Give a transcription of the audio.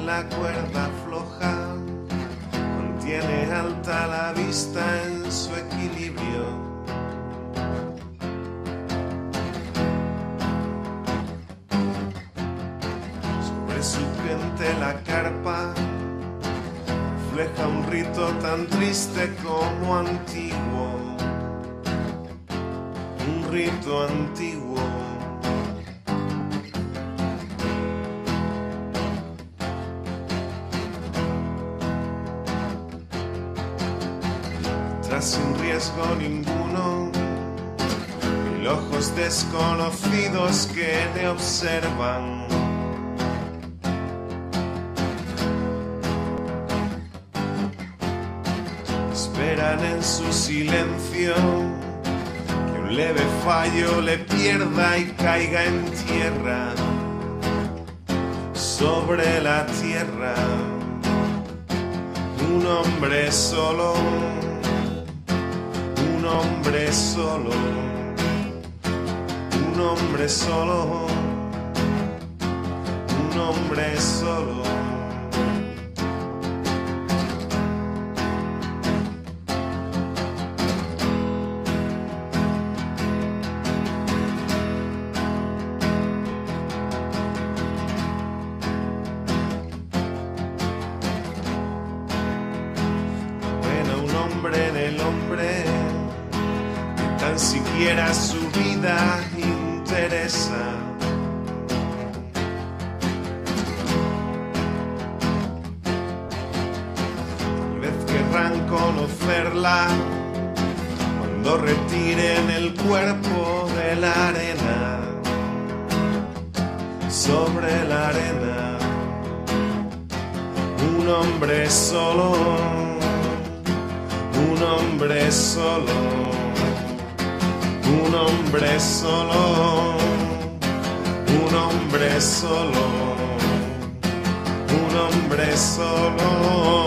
la cuerda floja, mantiene alta la vista en su equilibrio. Sobre su frente la carpa refleja un rito tan triste como antiguo, un rito antiguo. Sin riesgo ninguno, mil ojos desconocidos que le observan. Esperan en su silencio que un leve fallo le pierda y caiga en tierra, sobre la tierra. Un hombre solo, un hombre solo, un hombre solo, un hombre solo. Bueno, un hombre en el hombre, tan siquiera su vida interesa. Tal vez querrán conocerla cuando retiren el cuerpo de la arena, sobre la arena. Un hombre solo, un hombre solo, un hombre solo, un hombre solo, un hombre solo.